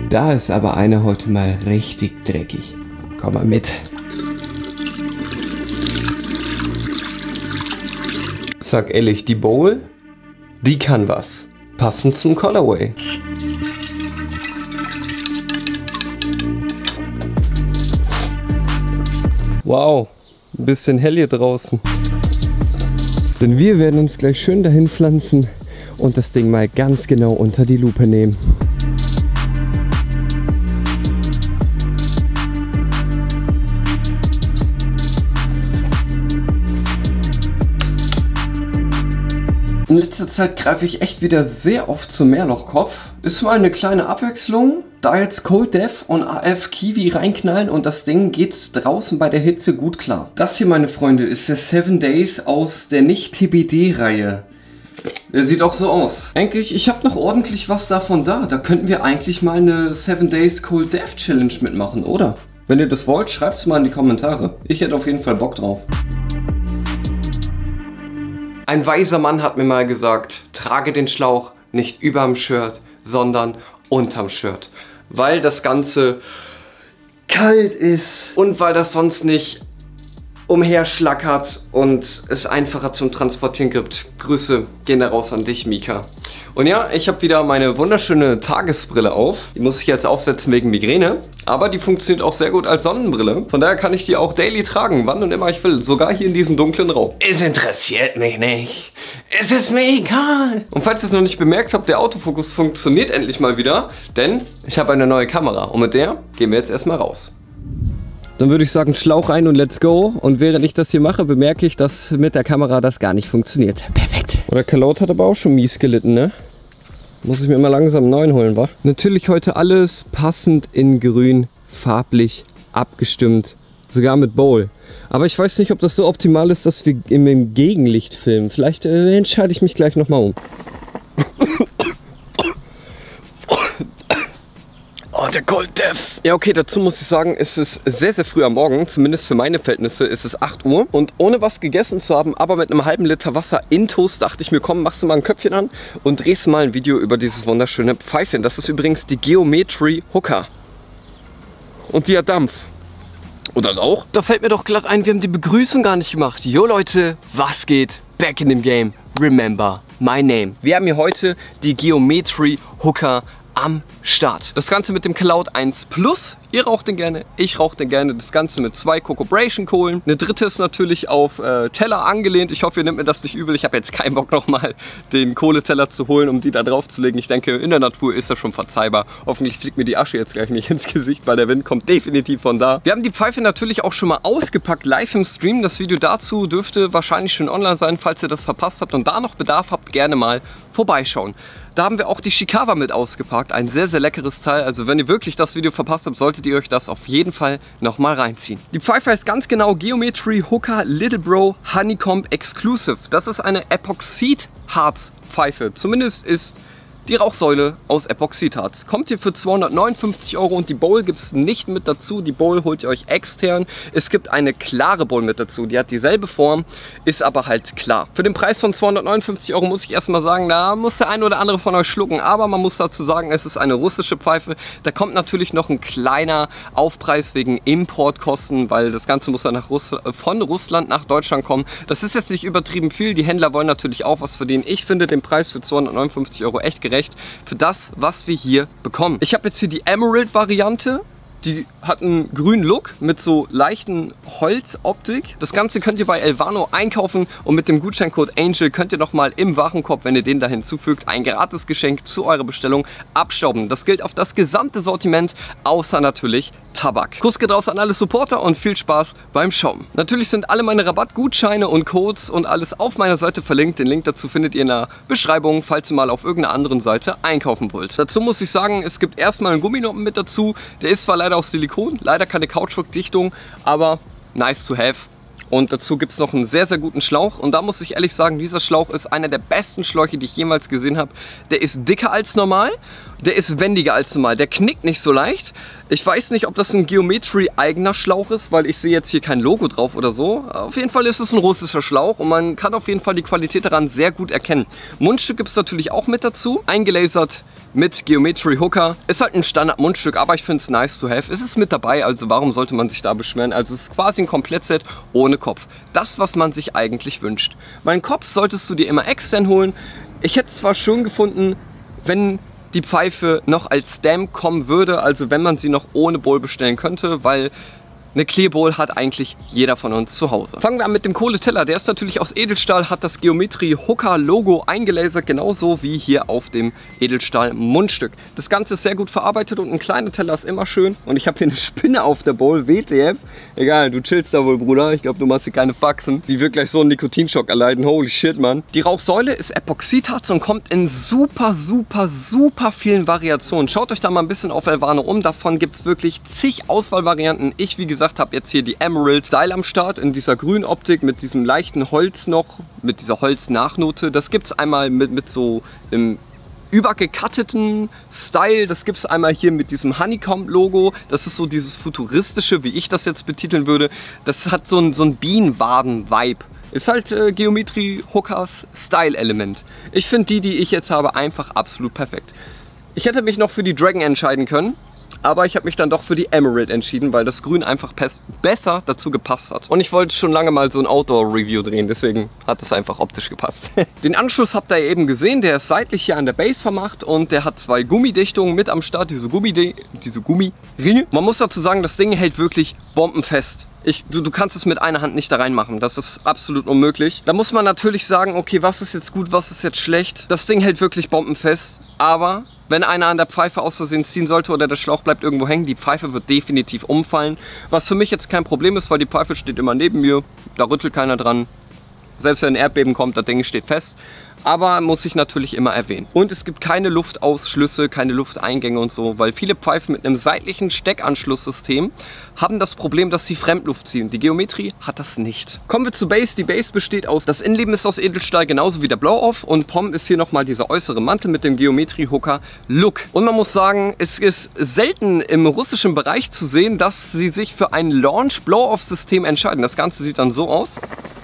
Da ist aber einer heute mal richtig dreckig. Komm mal mit. Sag ehrlich, die Bowl, die kann was. Passend zum Colorway. Wow, ein bisschen hell hier draußen. Denn wir werden uns gleich schön dahin pflanzen und das Ding mal ganz genau unter die Lupe nehmen. In letzter Zeit greife ich echt wieder sehr oft zum Mehrlochkopf. Ist mal eine kleine Abwechslung. Da jetzt Cold Death und AF Kiwi reinknallen und das Ding geht draußen bei der Hitze gut klar. Das hier, meine Freunde, ist der 7 Days aus der Nicht-TBD-Reihe. Der sieht auch so aus. Eigentlich, ich habe noch ordentlich was davon da. Da könnten wir eigentlich mal eine 7 Days Cold Death Challenge mitmachen, oder? Wenn ihr das wollt, schreibt es mal in die Kommentare. Ich hätte auf jeden Fall Bock drauf. Ein weiser Mann hat mir mal gesagt, trage den Schlauch nicht überm Shirt, sondern unterm Shirt. Weil das Ganze kalt ist und weil das sonst nicht umherschlackert und es einfacher zum Transportieren gibt. Grüße gehen da raus an dich, Mika. Und ja, ich habe wieder meine wunderschöne Tagesbrille auf. Die muss ich jetzt aufsetzen wegen Migräne. Aber die funktioniert auch sehr gut als Sonnenbrille. Von daher kann ich die auch daily tragen, wann und immer ich will. Sogar hier in diesem dunklen Raum. Es interessiert mich nicht. Es ist mir egal. Und falls ihr es noch nicht bemerkt habt, der Autofokus funktioniert endlich mal wieder. Denn ich habe eine neue Kamera. Und mit der gehen wir jetzt erstmal raus. Dann würde ich sagen, Schlauch rein und let's go. Und während ich das hier mache, bemerke ich, dass mit der Kamera das gar nicht funktioniert. Perfekt. Oder Kalaut hat aber auch schon mies gelitten, ne? Muss ich mir immer langsam einen neuen holen, wa? Natürlich heute alles passend in grün, farblich abgestimmt. Sogar mit Bowl. Aber ich weiß nicht, ob das so optimal ist, dass wir im Gegenlicht filmen. Vielleicht entscheide ich mich gleich nochmal um. Oh, der Cold Death. Ja, okay, dazu muss ich sagen, es ist sehr, sehr früh am Morgen. Zumindest für meine Verhältnisse ist es 8 Uhr. Und ohne was gegessen zu haben, aber mit einem halben Liter Wasser in Toast, dachte ich mir, komm, machst du mal ein Köpfchen an und drehst mal ein Video über dieses wunderschöne Pfeifchen. Das ist übrigens die Geometry Hooker. Und die hat Dampf. Oder Rauch? Da fällt mir doch glatt ein, wir haben die Begrüßung gar nicht gemacht. Jo Leute, was geht? Back in the game. Remember my name. Wir haben hier heute die Geometry Hooker am Start. Das Ganze mit dem Kalaut 1 Plus. Ihr raucht den gerne, ich rauche den gerne. Das Ganze mit 2 Cocobration Kohlen. Eine dritte ist natürlich auf Teller angelehnt. Ich hoffe, ihr nehmt mir das nicht übel. Ich habe jetzt keinen Bock nochmal den Kohleteller zu holen, um die da drauf zu legen. Ich denke, in der Natur ist das schon verzeihbar. Hoffentlich fliegt mir die Asche jetzt gleich nicht ins Gesicht, weil der Wind kommt definitiv von da. Wir haben die Pfeife natürlich auch schon mal ausgepackt, live im Stream. Das Video dazu dürfte wahrscheinlich schon online sein, falls ihr das verpasst habt und da noch Bedarf habt, gerne mal vorbeischauen. Da haben wir auch die Shikawa mit ausgepackt. Ein sehr, sehr leckeres Teil. Also wenn ihr wirklich das Video verpasst habt, solltet ihr euch das auf jeden Fall nochmal reinziehen. Die Pfeife heißt ganz genau Geometry Hooker Little Bro Honeycomb Exclusive. Das ist eine Epoxidharz Pfeife. Zumindest ist die Rauchsäule aus Epoxidharz. Kommt hier für 259 € und die Bowl gibt es nicht mit dazu. Die Bowl holt ihr euch extern. Es gibt eine klare Bowl mit dazu. Die hat dieselbe Form, ist aber halt klar. Für den Preis von 259 € muss ich erstmal sagen, da muss der ein oder andere von euch schlucken. Aber man muss dazu sagen, es ist eine russische Pfeife. Da kommt natürlich noch ein kleiner Aufpreis wegen Importkosten, weil das Ganze muss dann von Russland nach Deutschland kommen. Das ist jetzt nicht übertrieben viel. Die Händler wollen natürlich auch was verdienen. Ich finde den Preis für 259 € echt gerecht für das, was wir hier bekommen. Ich habe jetzt hier die Emerald-Variante. Die hat einen grünen Look mit so leichten Holzoptik. Das Ganze könnt ihr bei Elvano einkaufen und mit dem Gutscheincode ANGEL könnt ihr nochmal im Warenkorb, wenn ihr den da hinzufügt, ein Gratisgeschenk zu eurer Bestellung abstauben. Das gilt auf das gesamte Sortiment, außer natürlich Tabak. Kuss geht raus an alle Supporter und viel Spaß beim Shoppen. Natürlich sind alle meine Rabattgutscheine und Codes und alles auf meiner Seite verlinkt. Den Link dazu findet ihr in der Beschreibung, falls ihr mal auf irgendeiner anderen Seite einkaufen wollt. Dazu muss ich sagen, es gibt erstmal einen Gumminoppen mit dazu. Der ist zwar leider aus Silikon, leider keine Kautschukdichtung, aber nice to have. Und dazu gibt es noch einen sehr, sehr guten Schlauch. Und da muss ich ehrlich sagen, dieser Schlauch ist einer der besten Schläuche, die ich jemals gesehen habe. Der ist dicker als normal, der ist wendiger als normal, der knickt nicht so leicht. Ich weiß nicht, ob das ein Geometry-eigener Schlauch ist, weil ich sehe jetzt hier kein Logo drauf oder so. Auf jeden Fall ist es ein russischer Schlauch und man kann auf jeden Fall die Qualität daran sehr gut erkennen. Mundstück gibt es natürlich auch mit dazu. Eingelasert mit Geometry Hooker. Ist halt ein Standard-Mundstück, aber ich finde es nice to have. Es ist mit dabei, also warum sollte man sich da beschweren? Also es ist quasi ein Komplettset ohne Kopf. Das, was man sich eigentlich wünscht. Meinen Kopf solltest du dir immer extern holen. Ich hätte es zwar schön gefunden, wenn die Pfeife noch als Stamp kommen würde, also wenn man sie noch ohne Bowl bestellen könnte, weil eine Clear Bowl hat eigentlich jeder von uns zu Hause. Fangen wir an mit dem Kohleteller. Der ist natürlich aus Edelstahl, hat das Geometry Hooker Logo eingelasert, genauso wie hier auf dem Edelstahl Mundstück. Das Ganze ist sehr gut verarbeitet und ein kleiner Teller ist immer schön. Und ich habe hier eine Spinne auf der Bowl, WTF. Egal, du chillst da wohl, Bruder. Ich glaube, du machst hier keine Faxen. Die wird gleich so einen Nikotinschock erleiden. Holy shit, Mann. Die Rauchsäule ist Epoxidharz und kommt in super vielen Variationen. Schaut euch da mal ein bisschen auf Elvano um. Davon gibt es wirklich zig Auswahlvarianten. Ich, wie gesagt, habe jetzt hier die Emerald Style am Start in dieser grünen Optik mit diesem leichten Holz noch, mit dieser Holznachnote. Das gibt es einmal mit so einem übergekatteten Style. Das gibt es einmal hier mit diesem Honeycomb-Logo. Das ist so dieses futuristische, wie ich das jetzt betiteln würde. Das hat so ein Bienenwaden-Vibe. Ist halt Geometry Hookers Style-Element. Ich finde die ich jetzt habe, einfach absolut perfekt. Ich hätte mich noch für die Dragon entscheiden können. Aber ich habe mich dann doch für die Emerald entschieden, weil das Grün einfach besser dazu gepasst hat. Und ich wollte schon lange mal so ein Outdoor-Review drehen, deswegen hat es einfach optisch gepasst. Den Anschluss habt ihr eben gesehen, der ist seitlich hier an der Base vermacht und der hat zwei Gummidichtungen mit am Start, diese Gummiringe. Man muss dazu sagen, das Ding hält wirklich bombenfest. Du kannst es mit einer Hand nicht da reinmachen, das ist absolut unmöglich. Da muss man natürlich sagen, okay, was ist jetzt gut, was ist jetzt schlecht. Das Ding hält wirklich bombenfest, aber wenn einer an der Pfeife aus Versehen ziehen sollte oder der Schlauch bleibt irgendwo hängen, die Pfeife wird definitiv umfallen. Was für mich jetzt kein Problem ist, weil die Pfeife steht immer neben mir, da rüttelt keiner dran. Selbst wenn ein Erdbeben kommt, das Ding steht fest. Aber muss ich natürlich immer erwähnen. Und es gibt keine Luftausschlüsse, keine Lufteingänge und so, weil viele Pfeifen mit einem seitlichen Steckanschlusssystem haben das Problem, dass sie Fremdluft ziehen. Die Geometry hat das nicht. Kommen wir zur Base. Die Base besteht aus, das Innenleben ist aus Edelstahl, genauso wie der Blow-Off. Und POM ist hier nochmal dieser äußere Mantel mit dem Geometry Hooker Look. Und man muss sagen, es ist selten im russischen Bereich zu sehen, dass sie sich für ein Launch Blow-Off-System entscheiden. Das Ganze sieht dann so aus.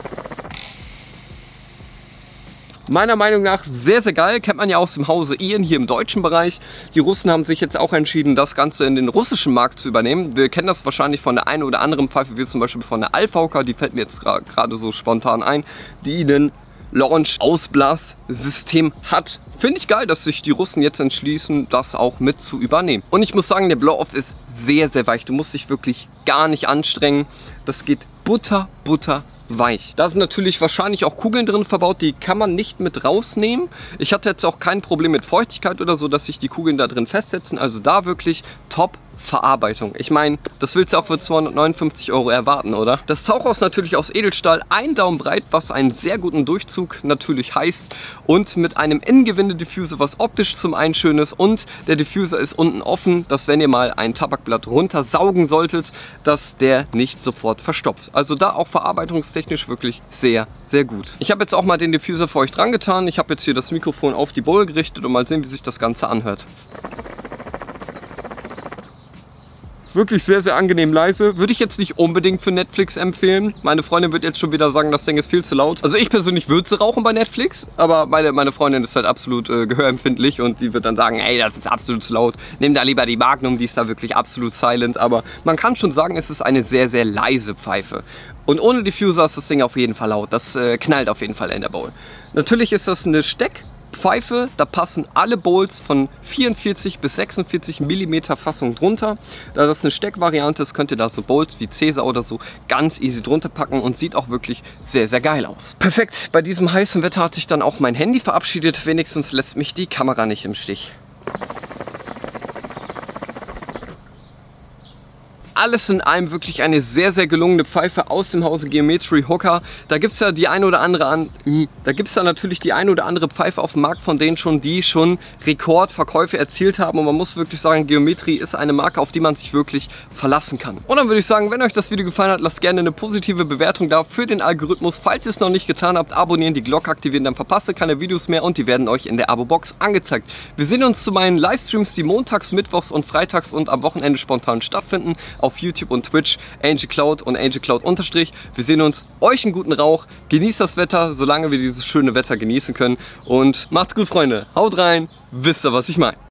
Meiner Meinung nach sehr geil, kennt man ja aus dem Hause Ian hier im deutschen Bereich. Die Russen haben sich jetzt auch entschieden, das Ganze in den russischen Markt zu übernehmen. Wir kennen das wahrscheinlich von der einen oder anderen Pfeife, wie zum Beispiel von der Alpha Hooker, die fällt mir jetzt gerade so spontan ein, die einen Launch-Ausblas-System hat. Finde ich geil, dass sich die Russen jetzt entschließen, das auch mit zu übernehmen. Und ich muss sagen, der Blow-Off ist sehr weich. Du musst dich wirklich gar nicht anstrengen. Das geht butterweich. Da sind natürlich wahrscheinlich auch Kugeln drin verbaut, die kann man nicht mit rausnehmen. Ich hatte jetzt auch kein Problem mit Feuchtigkeit oder so, dass sich die Kugeln da drin festsetzen. Also da wirklich top Verarbeitung. Ich meine, das willst du auch für 259 € erwarten, oder? Das Tauchhaus natürlich aus Edelstahl, 1 Daumen breit, was einen sehr guten Durchzug natürlich heißt. Und mit einem Innengewinde-Diffuser, was optisch zum einen schön ist. Und der Diffuser ist unten offen, dass wenn ihr mal ein Tabakblatt runtersaugen solltet, dass der nicht sofort verstopft. Also da auch verarbeitungstechnisch wirklich sehr gut. Ich habe jetzt auch mal den Diffuser für euch dran getan. Ich habe jetzt hier das Mikrofon auf die Bowl gerichtet und mal sehen, wie sich das Ganze anhört. Wirklich sehr angenehm leise. Würde ich jetzt nicht unbedingt für Netflix empfehlen. Meine Freundin wird jetzt schon wieder sagen, das Ding ist viel zu laut. Also ich persönlich würde sie rauchen bei Netflix, aber meine Freundin ist halt absolut gehörempfindlich und die wird dann sagen, ey, das ist absolut zu laut. Nimm da lieber die Magnum, die ist da wirklich absolut silent. Aber man kann schon sagen, es ist eine sehr leise Pfeife. Und ohne Diffuser ist das Ding auf jeden Fall laut. Das knallt auf jeden Fall in der Bowl. Natürlich ist das eine Steckpfeife, da passen alle Bowls von 44 bis 46 mm Fassung drunter. Da das eine Steckvariante ist, könnt ihr da so Bowls wie Cäsar oder so ganz easy drunter packen und sieht auch wirklich sehr geil aus. Perfekt, bei diesem heißen Wetter hat sich dann auch mein Handy verabschiedet. Wenigstens lässt mich die Kamera nicht im Stich. Alles in allem wirklich eine sehr gelungene Pfeife aus dem Hause Geometry Hooker. Da gibt es ja die ein oder andere natürlich die ein oder andere Pfeife auf dem Markt von denen die schon Rekordverkäufe erzielt haben. Und man muss wirklich sagen, Geometry ist eine Marke, auf die man sich wirklich verlassen kann. Und dann würde ich sagen, wenn euch das Video gefallen hat, lasst gerne eine positive Bewertung da für den Algorithmus. Falls ihr es noch nicht getan habt, abonnieren, die Glocke aktivieren, dann verpasst ihr keine Videos mehr und die werden euch in der Abo-Box angezeigt. Wir sehen uns zu meinen Livestreams, die montags, mittwochs und freitags und am Wochenende spontan stattfinden. Auf YouTube und Twitch, AngelCloud und AngelCloud _. Wir sehen uns. Euch einen guten Rauch. Genießt das Wetter, solange wir dieses schöne Wetter genießen können. Und macht's gut, Freunde. Haut rein. Wisst ihr, was ich meine.